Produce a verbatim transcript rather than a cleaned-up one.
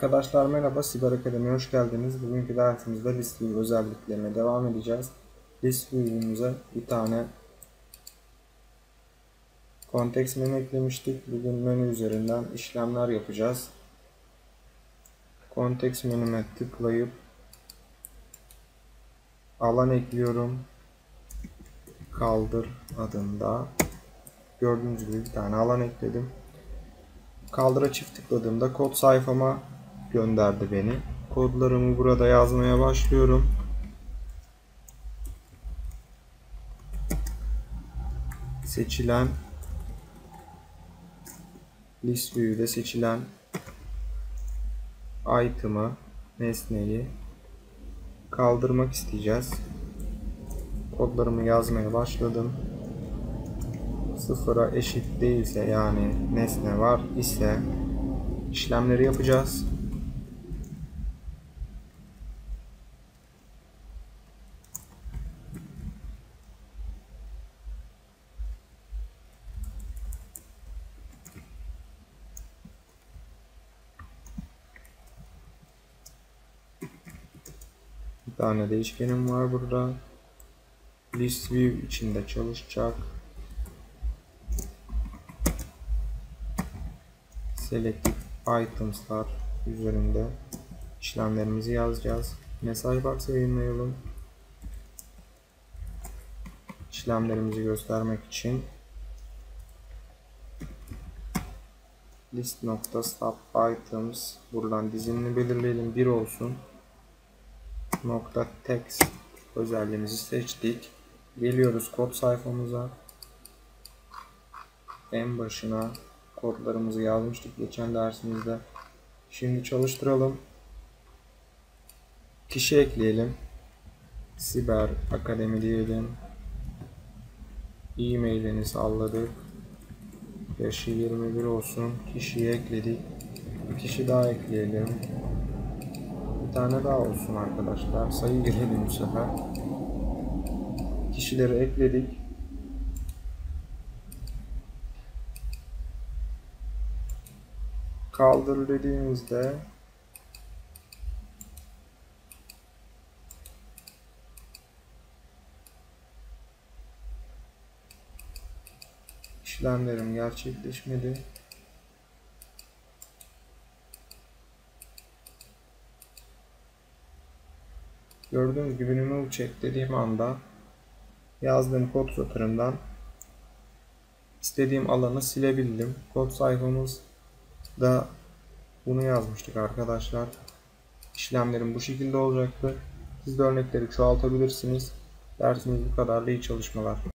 Arkadaşlar merhaba, Siber Akademi'ye hoş geldiniz. Bugünkü dersimizde list view özelliklerine devam edeceğiz. List view'umuza bir tane context menü eklemiştik. Bugün menü üzerinden işlemler yapacağız. Context menüme tıklayıp alan ekliyorum. Kaldır adında. Gördüğünüz gibi bir tane alan ekledim. Kaldıra çift tıkladığımda kod sayfama gönderdi beni. Kodlarımı burada yazmaya başlıyorum. Seçilen list view'de seçilen item'ı, nesneyi kaldırmak isteyeceğiz. Kodlarımı yazmaya başladım. Sıfıra eşit değilse, yani nesne var ise işlemleri yapacağız. Bir tane değişkenim var burada. List view içinde çalışacak. Selected items'lar üzerinde işlemlerimizi yazacağız. Mesaj box yayınlayalım. İşlemlerimizi göstermek için list.stop items, buradan dizinini belirleyelim, bir olsun. Nokta text özelliğimizi seçtik. Geliyoruz kod sayfamıza. En başına kodlarımızı yazmıştık geçen dersimizde. Şimdi çalıştıralım. Kişi ekleyelim. Siber Akademi diyelim. E-mailini salladık. Yaşı yirmi bir olsun. Kişiyi ekledik. Bir kişi daha ekleyelim. Bir tane daha olsun arkadaşlar. Sayı girelim bu sefer. Kişileri ekledik. Kaldır dediğimizde işlemlerim gerçekleşmedi. Gördüğünüz gibi remove check dediğim anda yazdığım kod satırından istediğim alanı silebildim. Kod sayfamızda bunu yazmıştık arkadaşlar. İşlemlerim bu şekilde olacaktı. Siz de örnekleri çoğaltabilirsiniz. Dersimiz bu kadar. İyi çalışmalar.